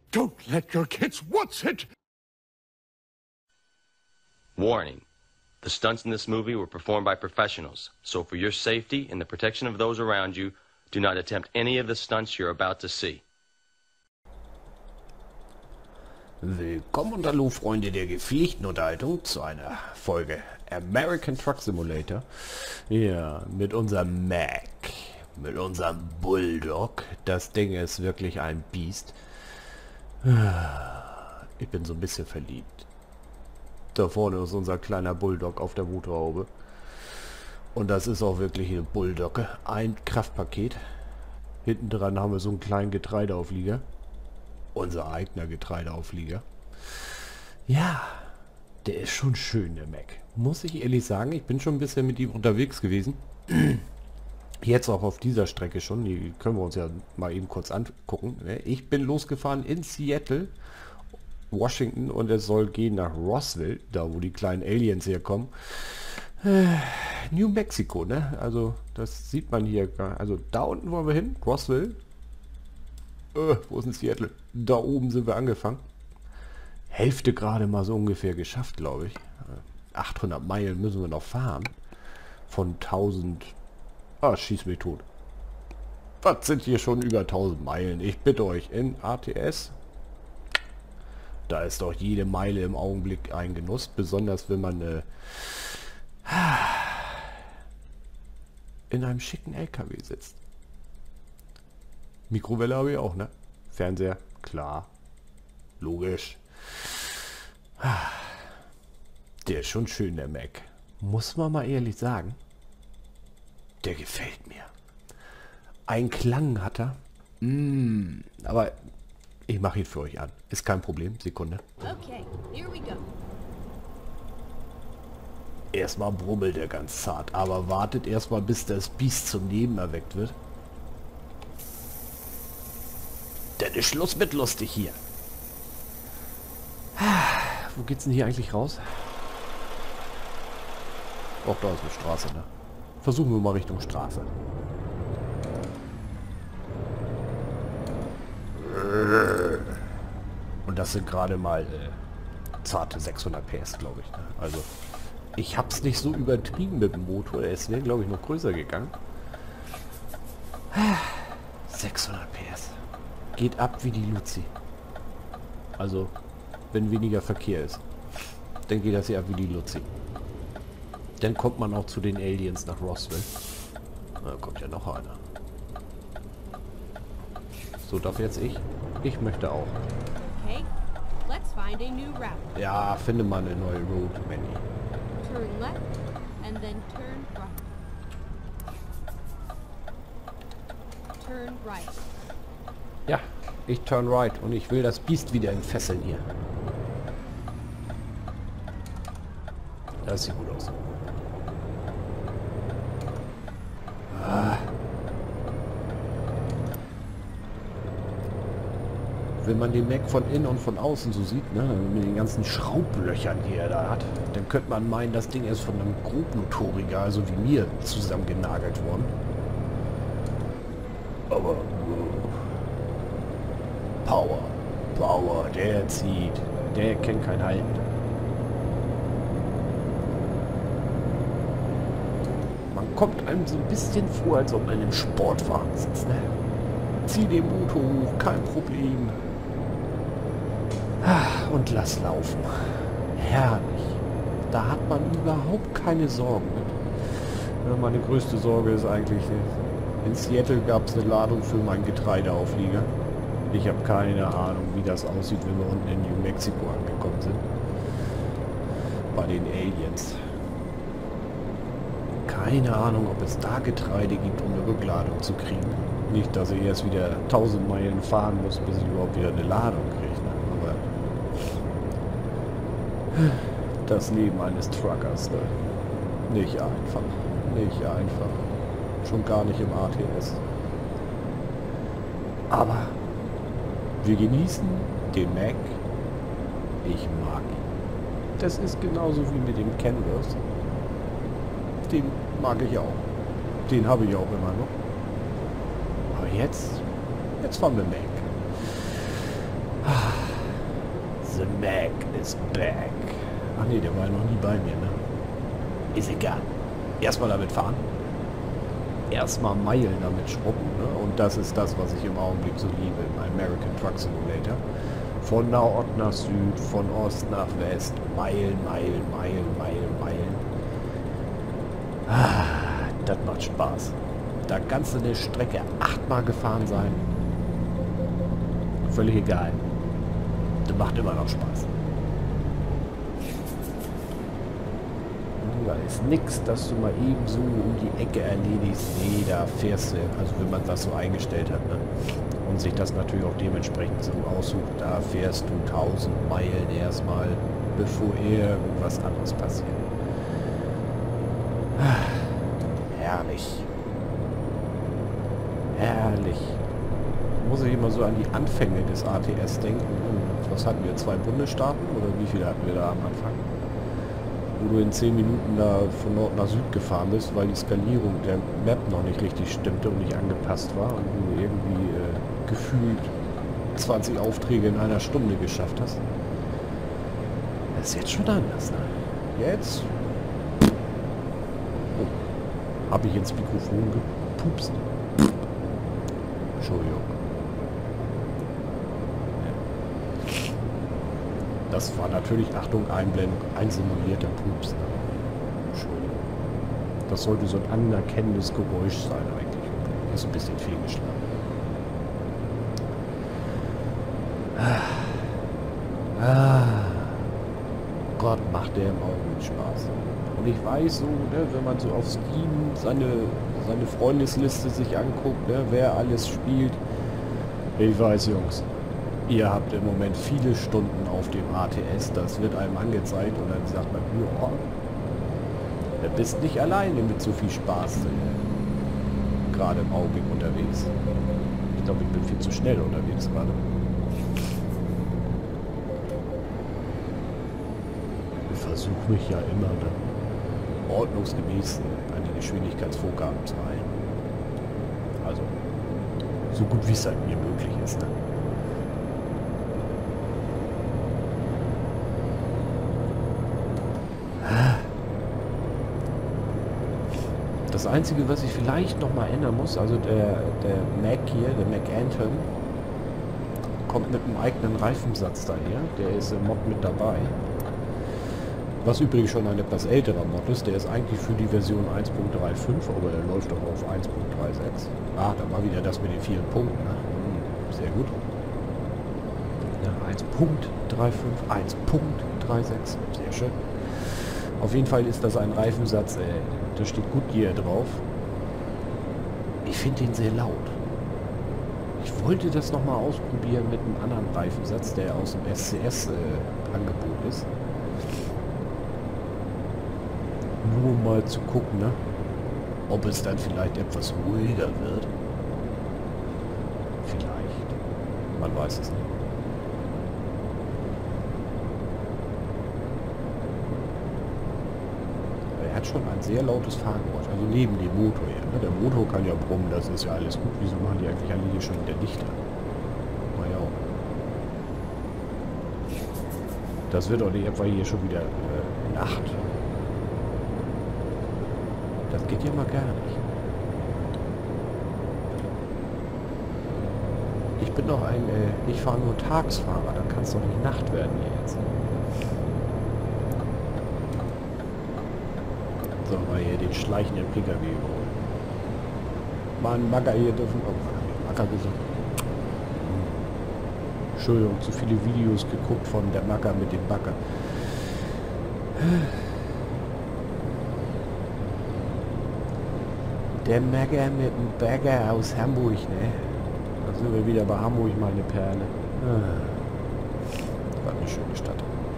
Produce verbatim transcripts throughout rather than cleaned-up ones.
Don't let your kids watch it! Warning. The stunts in this movie were performed by professionals, so for your safety and the protection of those around you, do not attempt any of the stunts you're about to see. Willkommen und hallo Freunde der gepflegten Unterhaltung zu einer Folge American Truck Simulator. Ja, mit unserem Mac, mit unserem Bulldog. Das Ding ist wirklich ein Biest. Ich bin so ein bisschen verliebt. Da vorne ist unser kleiner Bulldog auf der Motorhaube. Und das ist auch wirklich eine Bulldogge. Ein Kraftpaket. Hinten dran haben wir so einen kleinen Getreideauflieger. Unser eigener Getreideauflieger. Ja, der ist schon schön, der Mac. Muss ich ehrlich sagen, ich bin schon ein bisschen mit ihm unterwegs gewesen. Jetzt auch auf dieser Strecke schon. Die können wir uns ja mal eben kurz angucken. Ich bin losgefahren in Seattle, Washington, und es soll gehen nach Roswell, da wo die kleinen Aliens herkommen. Äh, New Mexico, ne? Also das sieht man hier. Also da unten wollen wir hin, Roswell. Äh, wo ist denn Seattle? Da oben sind wir angefangen. Hälfte gerade mal so ungefähr geschafft, glaube ich. achthundert Meilen müssen wir noch fahren. Von tausend... Ah, schieß mich tot. Was sind hier schon über tausend Meilen? Ich bitte euch, in A T S. Da ist doch jede Meile im Augenblick ein Genuss. Besonders wenn man äh, in einem schicken L K W sitzt. Mikrowelle habe ich auch, ne? Fernseher, klar. Logisch. Der ist schon schön, der Mac. Muss man mal ehrlich sagen. Der gefällt mir. Ein Klang hat er. Mm, aber ich mache ihn für euch an. Ist kein Problem. Sekunde. Okay, here we go. Erstmal brummelt er ganz zart, aber wartet erstmal, bis das Biest zum Leben erweckt wird. Denn ist Schluss mit lustig hier. Wo geht's denn hier eigentlich raus? Auch da ist eine Straße, ne? Versuchen wir mal Richtung Straße. Und das sind gerade mal äh, zarte sechshundert P S, glaube ich. Ne? Also, ich hab's nicht so übertrieben mit dem Motor. Es wäre, glaube ich, noch größer gegangen. sechshundert P S. Geht ab wie die Luzi. Also, wenn weniger Verkehr ist, dann geht das hier ab wie die Luzi. Dann kommt man auch zu den Aliens nach Roswell. Da kommt ja noch einer. So, darf jetzt ich? Ich möchte auch. Okay, let's find a new route. Ja, finde mal eine neue Road, Manny. Turn left and then turn right. Turn right. Ja, ich turn right und ich will das Biest wieder entfesseln hier. Das sieht gut aus. Ah. Wenn man den Mac von innen und von außen so sieht, ne, mit den ganzen Schraublöchern, die er da hat, dann könnte man meinen, das Ding ist von einem Grobmotoriker, also wie mir, zusammengenagelt worden. Aber Power, Power, der zieht, der kennt kein Halten. Man kommt einem so ein bisschen vor, als ob man im Sportwagen sitzt, ne? Zieh den Motor hoch, kein Problem. Und lass laufen. Herrlich. Da hat man überhaupt keine Sorgen mit. Ja, meine größte Sorge ist eigentlich, in Seattle gab es eine Ladung für meinen Getreideauflieger. Ich habe keine Ahnung, wie das aussieht, wenn wir unten in New Mexico angekommen sind. Bei den Aliens. Keine Ahnung, ob es da Getreide gibt, um eine Rückladung zu kriegen. Nicht, dass ich erst wieder tausend Meilen fahren muss, bis ich überhaupt wieder eine Ladung kriege. Ne? Aber das Leben eines Truckers, ne? Nicht einfach. Nicht einfach. Schon gar nicht im A T S. Aber wir genießen den Mac. Ich mag ihn. Das ist genauso wie mit dem Canvas. Den mag ich auch. Den habe ich auch immer noch. Aber jetzt, jetzt fahren wir Mac. The Mac is back. Ach nee, der war ja noch nie bei mir, ne? Ist egal. Erstmal damit fahren. Erstmal Meilen damit schrubben, ne? Und das ist das, was ich im Augenblick so liebe im American Truck Simulator. Von Nord nach Süd, von Ost nach West. Meilen, Meilen, Meilen, Meilen, Meilen. Ah, das macht Spaß. Da kannst du eine Strecke achtmal gefahren sein. Völlig egal. Das macht immer noch Spaß. Da ist nichts, dass du mal eben so um die Ecke erledigst. Nee, da fährst du, also wenn man das so eingestellt hat, ne? Und sich das natürlich auch dementsprechend so aussucht, da fährst du tausend Meilen erstmal, bevor irgendwas anderes passiert. Ah, herrlich. Herrlich. Muss ich immer so an die Anfänge des A T S denken. Was hatten wir? Zwei Bundesstaaten? Oder wie viele hatten wir da am Anfang? Wo du in zehn Minuten da von Nord nach Süd gefahren bist, weil die Skalierung der Map noch nicht richtig stimmte und nicht angepasst war und du irgendwie äh, gefühlt zwanzig Aufträge in einer Stunde geschafft hast. Das ist jetzt schon anders, ne? Jetzt? Oh. Habe ich ins Mikrofon gepupst? Entschuldigung. Das war natürlich, Achtung, Einblendung, ein simulierter Pups. Entschuldigung. Das sollte so ein anerkennendes Geräusch sein eigentlich. Ist ein bisschen fehlgeschlagen. Ah. Ah. Gott, macht der im Augenblick Spaß. Und ich weiß so, ne, wenn man so auf Steam seine, seine Freundesliste sich anguckt, ne, wer alles spielt. Ich weiß, Jungs. Ihr habt im Moment viele Stunden auf dem A T S, das wird einem angezeigt und dann sagt man, ja, du bist nicht alleine mit so viel Spaß äh, gerade im Augenblick unterwegs. Ich glaube, ich bin viel zu schnell unterwegs gerade. Ich versuche mich ja immer dann ordnungsgemäß eine Geschwindigkeitsvorgaben zu halten. Also, so gut wie es halt mir möglich ist. Ne? Das Einzige, was ich vielleicht noch mal ändern muss, also der, der Mac hier, der Mac Anthem, kommt mit einem eigenen Reifensatz daher. Der ist im Mod mit dabei. Was übrigens schon ein etwas älterer Mod ist. Der ist eigentlich für die Version eins Punkt drei Punkt fünf, aber der läuft doch auf eins Punkt drei Punkt sechs. Ah, da war wieder das mit den vielen Punkten. Ne? Sehr gut. Ja, eins Punkt drei Punkt fünf, eins Punkt drei Punkt sechs. Sehr schön. Auf jeden Fall ist das ein Reifensatz, äh, da steht Goodyear drauf. Ich finde den sehr laut. Ich wollte das nochmal ausprobieren mit einem anderen Reifensatz, der aus dem S C S-Angebot äh, ist. Nur mal zu gucken, ne? Ob es dann vielleicht etwas ruhiger wird. Vielleicht. Man weiß es nicht. Er hat schon ein sehr lautes Fahrgeräusch, also neben dem Motor hier. Ne? Der Motor kann ja brummen, das ist ja alles gut. Wieso machen die eigentlich alle hier schon wieder dichter? Naja. Das wird doch nicht etwa hier schon wieder äh, Nacht. Das geht ja mal gar nicht. Ich bin doch ein, äh, ich fahre nur Tagsfahrer, dann kann es doch nicht Nacht werden hier jetzt. So, mal hier den schleichenden P K W überholen. Mann, Bagger hier dürfen... Oh, Bagger gesagt. Entschuldigung, zu viele Videos geguckt von der Bagger mit dem Bagger. Der Bagger mit dem Bagger aus Hamburg, ne? Da sind wir wieder bei Hamburg, meine Perle. Ah. War eine schöne Stadt.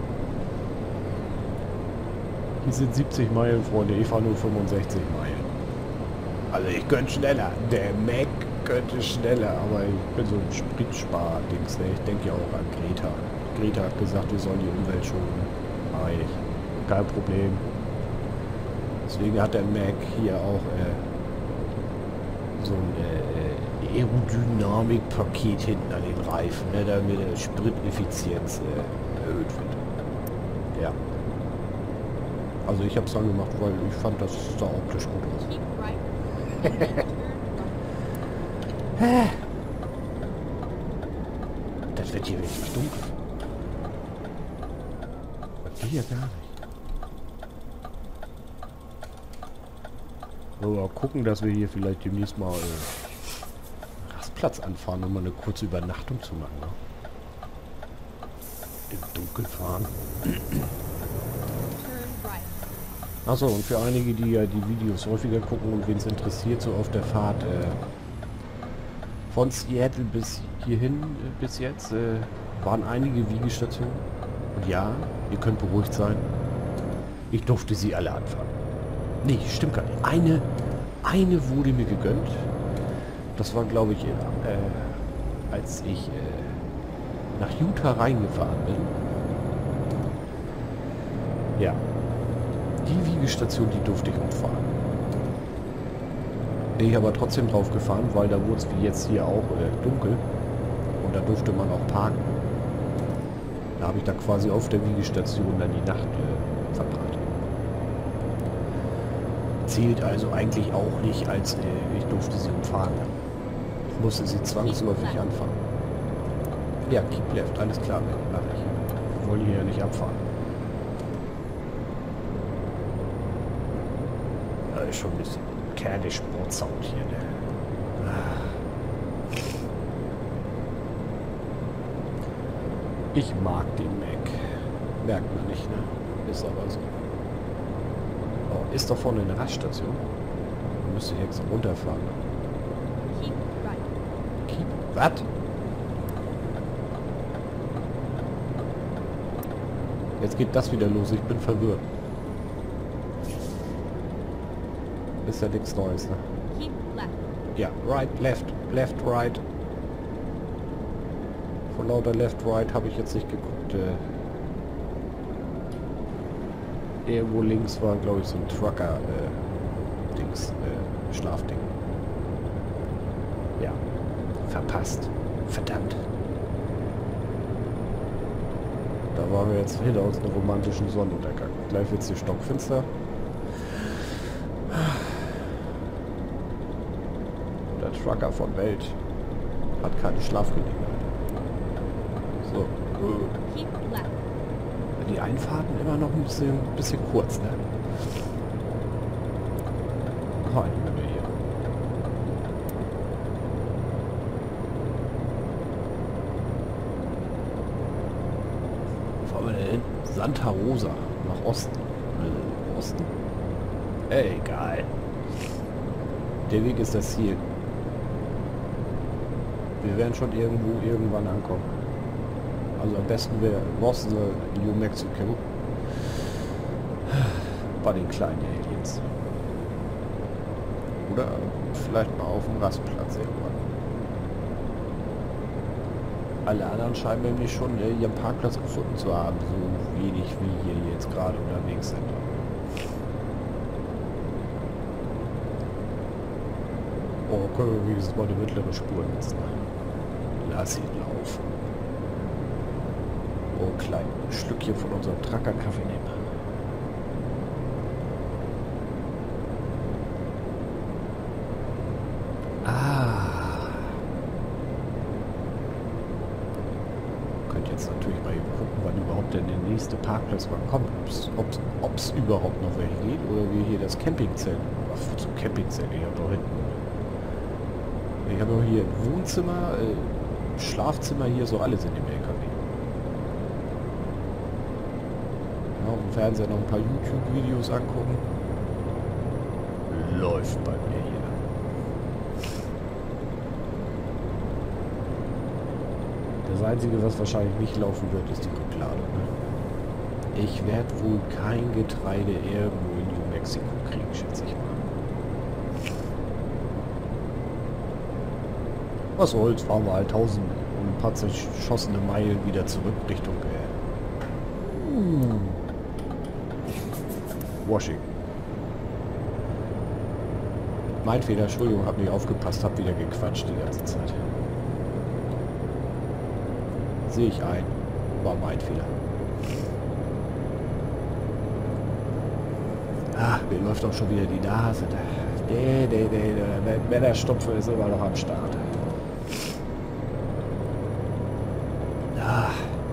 Hier sind siebzig Meilen, Freunde. Ich fahre nur fünfundsechzig Meilen. Also ich könnte schneller. Der Mac könnte schneller, aber ich bin so ein Spritspar-Dings. Ne? Ich denke ja auch an Greta. Greta hat gesagt, wir sollen die Umwelt schonen. Mach ich. Kein Problem. Deswegen hat der Mac hier auch äh, so ein äh, Aerodynamik-Paket hinten an den Reifen, ne, damit die Spriteffizienz äh, erhöht wird. Ja. Also ich habe es angemacht, weil ich fand, das sah optisch gut aus. Keep right. And then turn right. Das wird hier wirklich dunkel. Das geht ja gar nicht. So, mal gucken, dass wir hier vielleicht demnächst mal äh, Rastplatz anfahren, um mal eine kurze Übernachtung zu machen. Ne? Im Dunkeln fahren. Turn right. Achso, und für einige, die ja die Videos häufiger gucken und wen es interessiert, so auf der Fahrt äh, von Seattle bis hierhin äh, bis jetzt, äh, waren einige Wiegestationen. Und ja, ihr könnt beruhigt sein. Ich durfte sie alle anfahren. Nee, stimmt gar nicht. Eine, eine wurde mir gegönnt. Das war, glaube ich, äh, als ich äh, nach Utah reingefahren bin. Ja. Die Wiegestation, die durfte ich umfahren. Bin ich aber trotzdem drauf gefahren, weil da wurde es wie jetzt hier auch äh, dunkel. Und da durfte man auch parken. Da habe ich da quasi auf der Wiegestation dann die Nacht äh, verbracht. Zählt also eigentlich auch nicht, als äh, ich durfte sie umfahren. Ich musste sie zwangsläufig anfahren. Ja, keep left, alles klar, mach ich. Wir wollen hier ja nicht abfahren. Da ist schon ein bisschen kerle Sportsound hier, ne? Ah. Ich mag den Mac. Merkt man nicht, ne? Ist aber so. Oh, ist da vorne eine Raststation? Da müsste ich jetzt runterfahren. Keep right. Keep... Was? Jetzt geht das wieder los. Ich bin verwirrt. Ist ja nichts Neues, ne? Keep left. Ja, right, left, left, right. Von lauter left, right habe ich jetzt nicht geguckt. Äh Irgendwo links war, glaube ich, so ein Trucker-Dings, äh, Schlafding. Ja, verpasst. Verdammt. Da waren wir jetzt hinter uns einen romantischen Sonnenuntergang. Gleich wird es hier stockfinster. Der Trucker von Welt hat keine Schlafgelegenheit. So. Keep left. Die Einfahrten immer noch ein bisschen, bisschen kurz, ne? Oh, die wir hier. Wo fahren wir denn hin? Santa Rosa. Nach Osten. Äh, Osten? Ey, egal. Der Weg ist das Ziel. Wir werden schon irgendwo irgendwann ankommen. Also am besten wäre Roswell, New Mexico. Bei den kleinen Aliens. Oder vielleicht mal auf dem Rastplatz irgendwann. Alle anderen scheinen nämlich schon äh, ihren Parkplatz gefunden zu haben, so wenig wie hier jetzt gerade unterwegs sind. Oh, können wir wenigstens mal die mittlere Spur nutzen. Lass ihn laufen. Oh, klein Schlückchen von unserem Trucker-Kaffee nehmen. Ah. Könnt jetzt natürlich mal eben gucken, wann überhaupt denn der nächste Parkplatz mal kommt. Ob es überhaupt noch welche geht oder wie hier das Campingzelt. Was zum Campingzelt? Ich habe doch hinten. Ich habe auch hier Wohnzimmer, äh, Schlafzimmer, hier so alles in dem L K W. Ja, auf dem Fernseher noch ein paar YouTube-Videos angucken. Läuft bei mir hier. Das Einzige, was wahrscheinlich nicht laufen wird, ist die Rückladung. Ne? Ich werde wohl kein Getreide irgendwo in New Mexico kriegen, schätze ich mal. Was soll's, fahren wir halt tausend und ein paar zerschossene Meilen wieder zurück Richtung äh, uh, Washington. Mein Fehler, Entschuldigung, hab nicht aufgepasst, hab wieder gequatscht die ganze Zeit. Sehe ich ein. War mein Fehler. Ach, mir läuft auch schon wieder die Nase. Nee, nee, nee, der Männerstopfe ist immer noch am Start. Ah.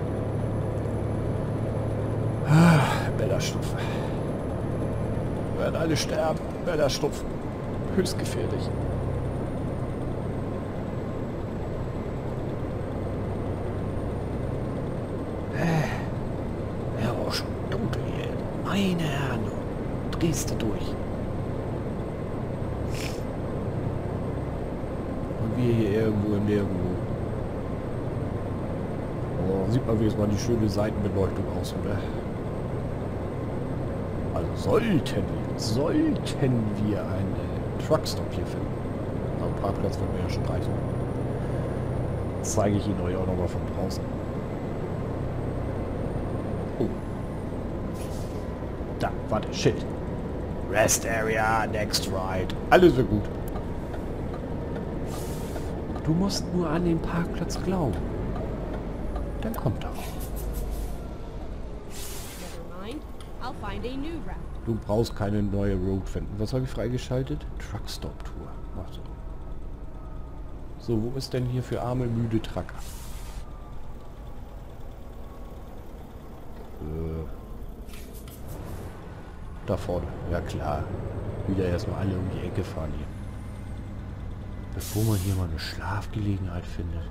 Ah, Männerstopfe. Werden alle sterben. Männerstopfen. Höchst gefährlich. Ja, auch schon dunkel hier. Meine Herren, du drehst du durch. Und wir hier irgendwo im Nirgendwo. Oh, sieht man, wie es mal die schöne Seitenbeleuchtung aus, oder? Also sollten wir, sollten wir einen Truckstop hier finden. Am Parkplatz wird mir ja schon reichen. Das zeige ich Ihnen euch auch nochmal von draußen. Oh. Da, warte, shit. Rest Area, next ride. Alles wird gut. Du musst nur an den Parkplatz glauben. Dann kommt er auch. Never mind. I'll find a new route. Du brauchst keine neue Road finden. Was habe ich freigeschaltet? Truckstop Tour. Mach so. So, wo ist denn hier für arme, müde Trucker? Äh, da vorne. Ja klar. Wieder erstmal alle um die Ecke fahren hier. Bevor man hier mal eine Schlafgelegenheit findet.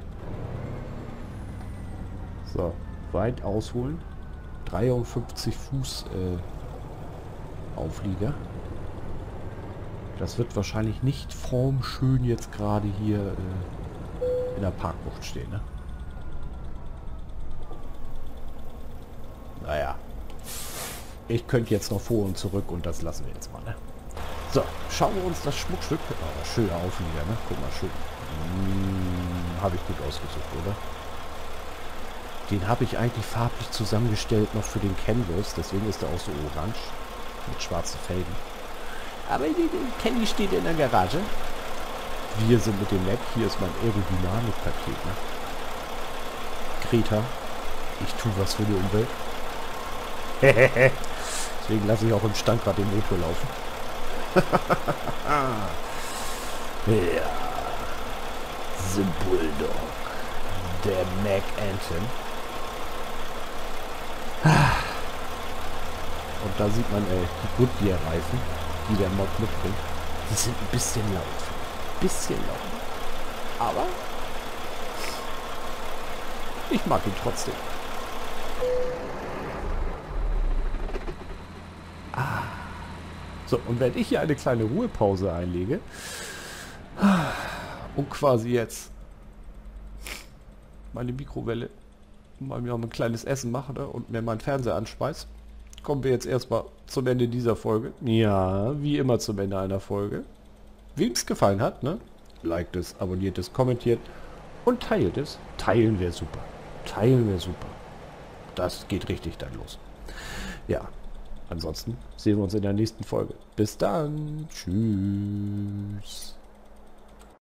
So, weit ausholen. dreiundfünfzig Fuß äh, Auflieger. Das wird wahrscheinlich nicht formschön jetzt gerade hier äh, in der Parkbucht stehen, ne? Naja. Ich könnte jetzt noch vor und zurück und das lassen wir jetzt mal, ne? So, schauen wir uns das Schmuckstück... Oh, schöner Auflieger, ne? Guck mal, schön. Hm, habe ich gut ausgesucht, oder? Den habe ich eigentlich farblich zusammengestellt noch für den Canvas, deswegen ist er auch so orange mit schwarzen Felgen. Aber der Candy steht in der Garage. Wir sind mit dem Mac. Hier ist mein Aerodynamik-Paket. Ne? Greta, ich tue was für die Umwelt. Deswegen lasse ich auch im Stand gerade den Motor laufen. Ja. The Bulldog. Der Mac Anthem. Und da sieht man äh, die Goodyear-Reifen, die der Mod mitbringt. Die sind ein bisschen laut. Bisschen laut. Aber ich mag ihn trotzdem. Ah. So, und wenn ich hier eine kleine Ruhepause einlege und quasi jetzt meine Mikrowelle mal mir ein kleines Essen mache, ne, und mir meinen Fernseher anspeist, kommen wir jetzt erstmal zum Ende dieser Folge. Ja, wie immer zum Ende einer Folge. Wem es gefallen hat, ne? Liked es, abonniert es, kommentiert und teilt es. Teilen wäre super. Teilen wäre super. Das geht richtig dann los. Ja, ansonsten sehen wir uns in der nächsten Folge. Bis dann. Tschüss.